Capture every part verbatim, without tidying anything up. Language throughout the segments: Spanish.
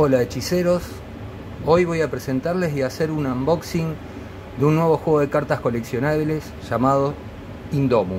Hola hechiceros, hoy voy a presentarles y hacer un unboxing de un nuevo juego de cartas coleccionables llamado Indomus.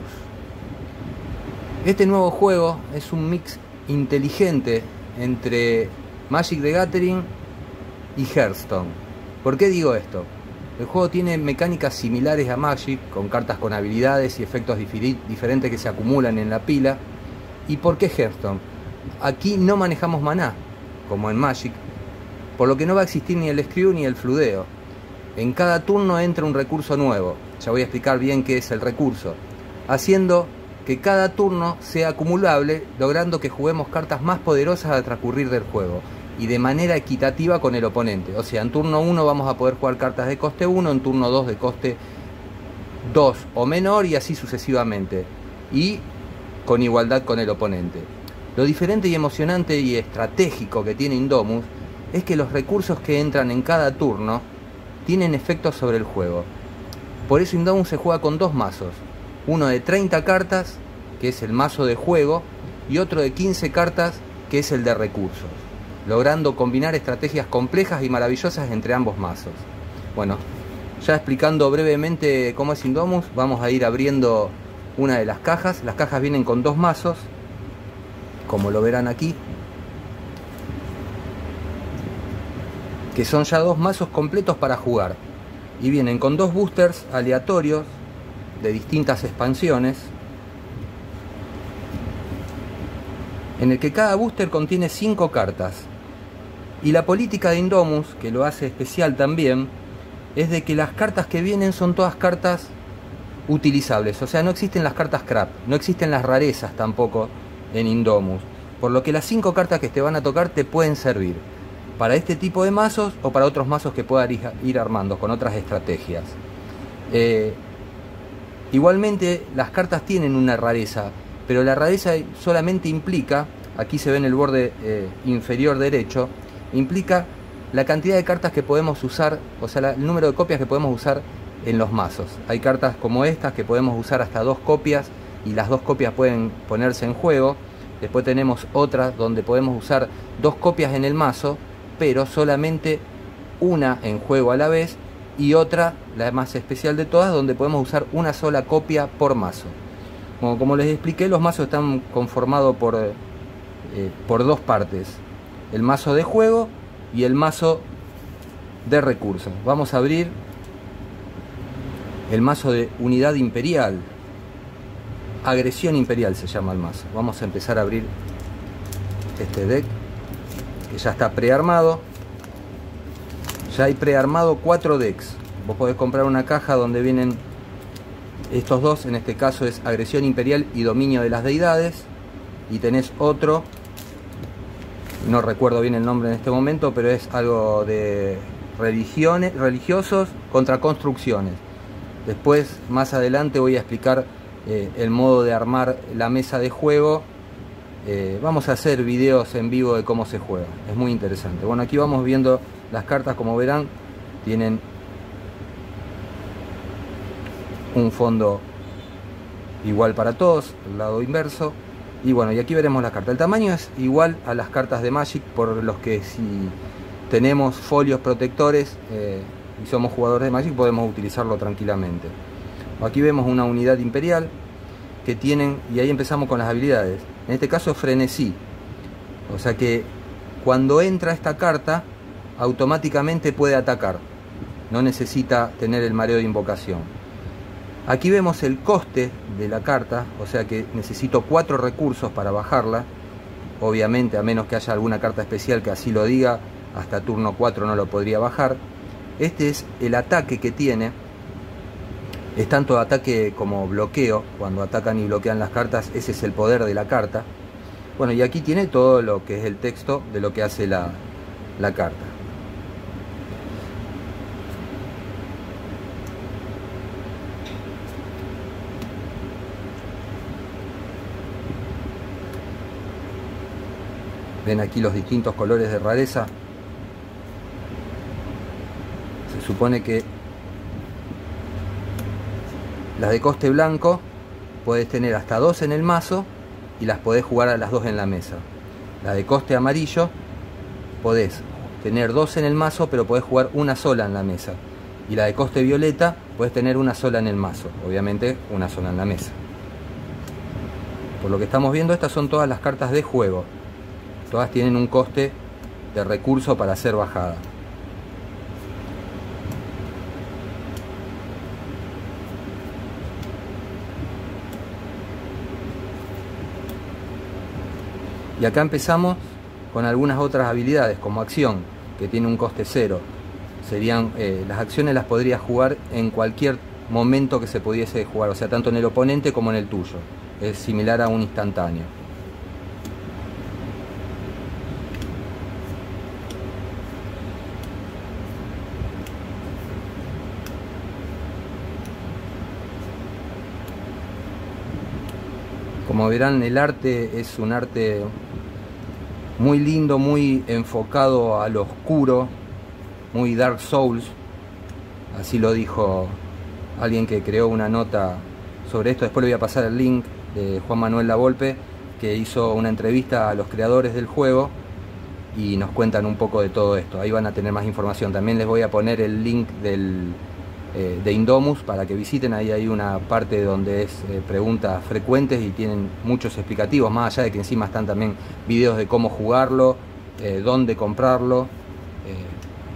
Este nuevo juego es un mix inteligente entre Magic the Gathering y Hearthstone. ¿Por qué digo esto? El juego tiene mecánicas similares a Magic, con cartas con habilidades y efectos diferentes que se acumulan en la pila. ¿Y por qué Hearthstone? Aquí no manejamos maná, como en Magic, por lo que no va a existir ni el screw ni el fludeo. En cada turno entra un recurso nuevo, ya voy a explicar bien qué es el recurso, haciendo que cada turno sea acumulable, logrando que juguemos cartas más poderosas al transcurrir del juego y de manera equitativa con el oponente. O sea, en turno uno vamos a poder jugar cartas de coste uno, en turno dos de coste dos o menor, y así sucesivamente, y con igualdad con el oponente. Lo diferente y emocionante y estratégico que tiene Indomus es que los recursos que entran en cada turno tienen efectos sobre el juego. Por eso Indomus se juega con dos mazos, uno de treinta cartas, que es el mazo de juego, y otro de quince cartas, que es el de recursos, logrando combinar estrategias complejas y maravillosas entre ambos mazos. Bueno, ya explicando brevemente cómo es Indomus, vamos a ir abriendo una de las cajas. Las cajas vienen con dos mazos, como lo verán aquí, que son ya dos mazos completos para jugar, y vienen con dos boosters aleatorios de distintas expansiones, en el que cada booster contiene cinco cartas. Y la política de Indomus, que lo hace especial también, es de que las cartas que vienen son todas cartas utilizables. O sea, no existen las cartas crap, no existen las rarezas tampoco en Indomus, por lo que las cinco cartas que te van a tocar te pueden servir para este tipo de mazos o para otros mazos que puedas ir armando con otras estrategias. Eh, igualmente las cartas tienen una rareza, pero la rareza solamente implica, aquí se ve en el borde eh, inferior derecho, implica la cantidad de cartas que podemos usar, o sea, la, el número de copias que podemos usar en los mazos. Hay cartas como estas que podemos usar hasta dos copias, y las dos copias pueden ponerse en juego. Después tenemos otras donde podemos usar dos copias en el mazo, pero solamente una en juego a la vez, y otra, la más especial de todas, donde podemos usar una sola copia por mazo. Como, como les expliqué, los mazos están conformados por, eh, por dos partes: el mazo de juego y el mazo de recursos. Vamos a abrir el mazo de Unidad Imperial. Agresión Imperial se llama el mazo. Vamos a empezar a abrir este deck, que ya está prearmado. Ya hay prearmado cuatro decks. Vos podés comprar una caja donde vienen estos dos. En este caso es Agresión Imperial y Dominio de las Deidades. Y tenés otro, no recuerdo bien el nombre en este momento, pero es algo de religiones, religiosos contra construcciones. Después, más adelante, voy a explicar eh, el modo de armar la mesa de juego. Eh, vamos a hacer videos en vivo de cómo se juega, es muy interesante. Bueno, aquí vamos viendo las cartas. Como verán, tienen un fondo igual para todos, el lado inverso. Y bueno, y aquí veremos la carta. El tamaño es igual a las cartas de Magic, por los que si tenemos folios protectores eh, y somos jugadores de Magic, podemos utilizarlo tranquilamente. Aquí vemos una unidad imperial que tienen, y ahí empezamos con las habilidades. En este caso frenesí, o sea que cuando entra esta carta automáticamente puede atacar, no necesita tener el mareo de invocación. Aquí vemos el coste de la carta, o sea que necesito cuatro recursos para bajarla. Obviamente, a menos que haya alguna carta especial que así lo diga, hasta turno cuatro no lo podría bajar. Este es el ataque que tiene. Es tanto ataque como bloqueo. Cuando atacan y bloquean las cartas, ese es el poder de la carta. Bueno, y aquí tiene todo lo que es el texto de lo que hace la, la carta. Ven aquí los distintos colores de rareza. Se supone que las de coste blanco puedes tener hasta dos en el mazo y las podés jugar a las dos en la mesa. La de coste amarillo podés tener dos en el mazo, pero podés jugar una sola en la mesa. Y la de coste violeta, podés tener una sola en el mazo, obviamente una sola en la mesa. Por lo que estamos viendo, estas son todas las cartas de juego. Todas tienen un coste de recurso para ser bajada. Y acá empezamos con algunas otras habilidades, como acción, que tiene un coste cero. Serían, eh, las acciones las podrías jugar en cualquier momento que se pudiese jugar, o sea, tanto en el oponente como en el tuyo. Es similar a un instantáneo. Como verán, el arte es un arte muy lindo, muy enfocado a lo oscuro, muy Dark Souls. Así lo dijo alguien que creó una nota sobre esto. Después le voy a pasar el link de Juan Manuel Lavolpe, que hizo una entrevista a los creadores del juego y nos cuentan un poco de todo esto. Ahí van a tener más información. También les voy a poner el link del, eh, de Indomus para que visiten. Ahí hay una parte donde es eh, preguntas frecuentes y tienen muchos explicativos, más allá de que encima están también videos de cómo jugarlo, eh, dónde comprarlo. Eh,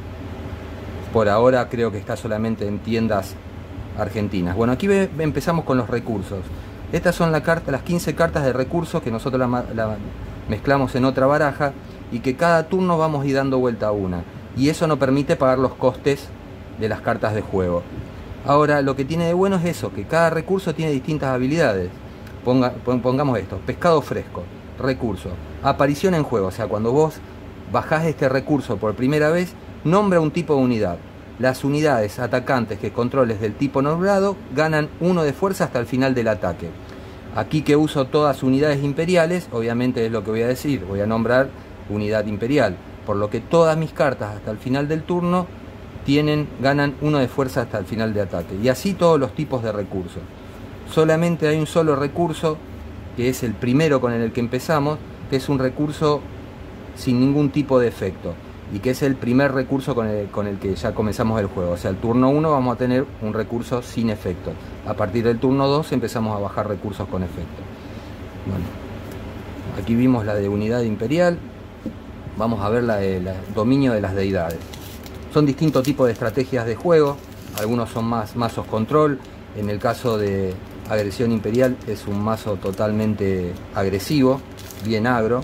por ahora creo que está solamente en tiendas argentinas. Bueno, aquí ve, empezamos con los recursos. Estas son la carta, las quince cartas de recursos que nosotros la, la mezclamos en otra baraja y que cada turno vamos a ir dando vuelta a una. Y eso nos permite pagar los costes de las cartas de juego. Ahora, lo que tiene de bueno es eso, que cada recurso tiene distintas habilidades. Ponga, pongamos esto: pescado fresco, recurso, aparición en juego. O sea, cuando vos bajás este recurso por primera vez, nombra un tipo de unidad. Las unidades atacantes que controles del tipo nombrado ganan uno de fuerza hasta el final del ataque. Aquí que uso todas unidades imperiales, obviamente es lo que voy a decir, voy a nombrar unidad imperial, por lo que todas mis cartas hasta el final del turno tienen, ganan uno de fuerza hasta el final de ataque. Y así todos los tipos de recursos. Solamente hay un solo recurso, que es el primero con el que empezamos, que es un recurso sin ningún tipo de efecto, y que es el primer recurso con el, con el que ya comenzamos el juego. O sea, el turno uno vamos a tener un recurso sin efecto. A partir del turno dos empezamos a bajar recursos con efecto. Bueno, aquí vimos la de unidad imperial. Vamos a ver la de la, dominio de las deidades. Son distintos tipos de estrategias de juego. Algunos son más mazos control. En el caso de agresión imperial es un mazo totalmente agresivo, bien agro.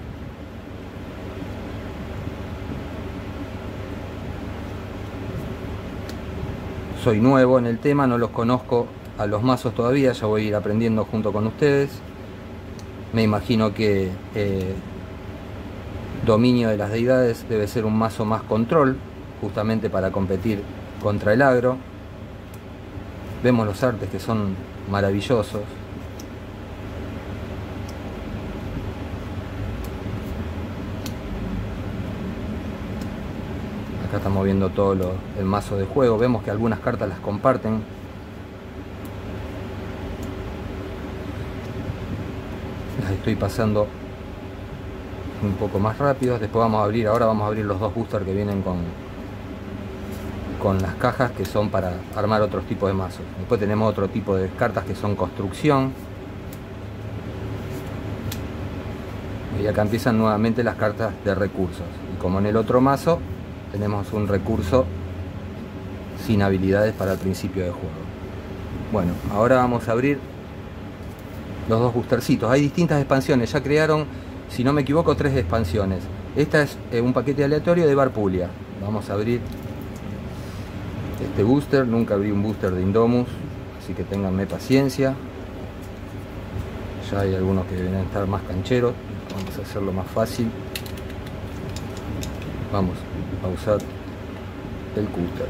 Soy nuevo en el tema, no los conozco a los mazos todavía, ya voy a ir aprendiendo junto con ustedes. Me imagino que eh, dominio de las deidades debe ser un mazo más control, justamente para competir contra el agro. Vemos los artes que son maravillosos. Acá estamos viendo todo lo, el mazo de juego. Vemos que algunas cartas las comparten. Las estoy pasando un poco más rápido. Después vamos a abrir, ahora vamos a abrir los dos boosters que vienen con, con las cajas, que son para armar otros tipos de mazos. Después tenemos otro tipo de cartas que son construcción. Y acá empiezan nuevamente las cartas de recursos. Y como en el otro mazo, tenemos un recurso sin habilidades para el principio de juego. Bueno, ahora vamos a abrir los dos boostercitos. Hay distintas expansiones, ya crearon, si no me equivoco, tres expansiones. Esta es eh, un paquete aleatorio de Barpulia. Vamos a abrir este booster. Nunca abrí un booster de Indomus, así que ténganme paciencia. Ya hay algunos que deben estar más cancheros. Vamos a hacerlo más fácil. Vamos a usar el cúter.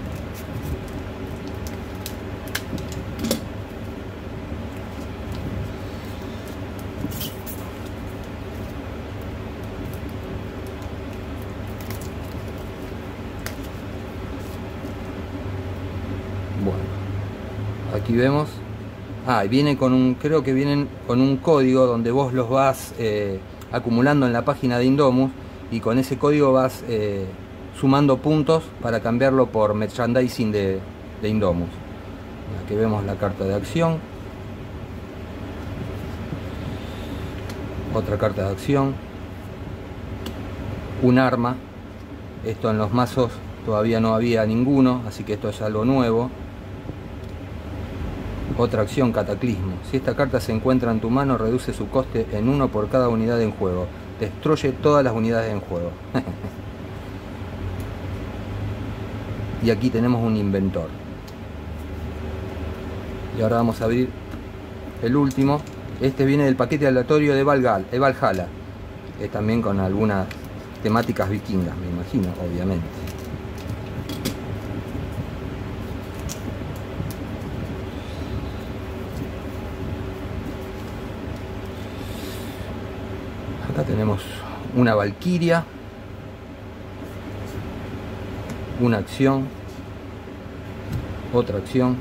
Bueno, aquí vemos. Ah, y viene con un, creo que vienen con un código donde vos los vas eh, acumulando en la página de Indomus. y con ese código vas eh, sumando puntos para cambiarlo por merchandising de, de Indomus. Aquí vemos la carta de acción, otra carta de acción, un arma. Esto en los mazos todavía no había ninguno, así que esto es algo nuevo. Otra acción, cataclismo. Si esta carta se encuentra en tu mano, reduce su coste en uno por cada unidad en juego. Destruye todas las unidades en juego. Y aquí tenemos un inventor. Y ahora vamos a abrir el último. Este viene del paquete aleatorio de Valhalla. Es también con algunas temáticas vikingas, me imagino, obviamente. Acá tenemos una valquiria, una acción, otra acción,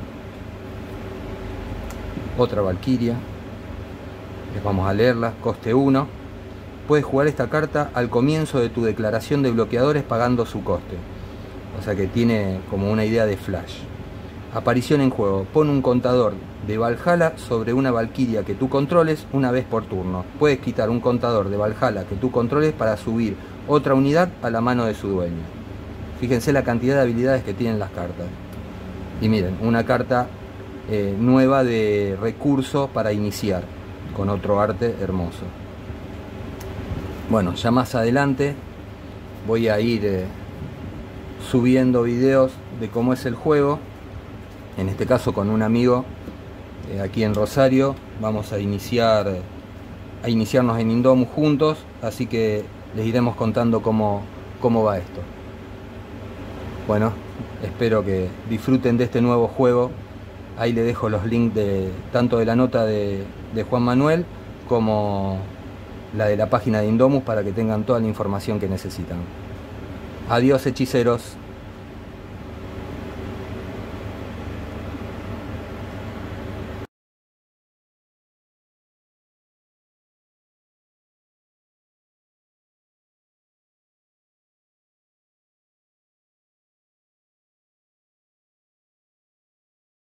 otra valquiria. Les vamos a leerla. Coste uno. Puedes jugar esta carta al comienzo de tu declaración de bloqueadores pagando su coste. O sea que tiene como una idea de flash. Aparición en juego. Pon un contador de Valhalla sobre una valquiria que tú controles una vez por turno. Puedes quitar un contador de Valhalla que tú controles para subir otra unidad a la mano de su dueño. Fíjense la cantidad de habilidades que tienen las cartas. Y miren, una carta eh, nueva de recurso para iniciar, con otro arte hermoso. Bueno, ya más adelante voy a ir eh, subiendo videos de cómo es el juego. En este caso con un amigo eh, aquí en Rosario. Vamos a iniciar a iniciarnos en Indomus juntos, así que les iremos contando cómo, cómo va esto. Bueno, espero que disfruten de este nuevo juego. Ahí les dejo los links de tanto de la nota de, de Juan Manuel como la de la página de Indomus para que tengan toda la información que necesitan. Adiós, hechiceros.